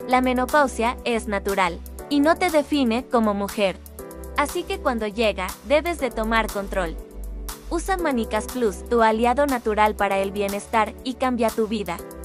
La menopausia es natural y no te define como mujer. Así que cuando llega, debes de tomar control. Usa Manicas Plus, tu aliado natural para el bienestar, y cambia tu vida.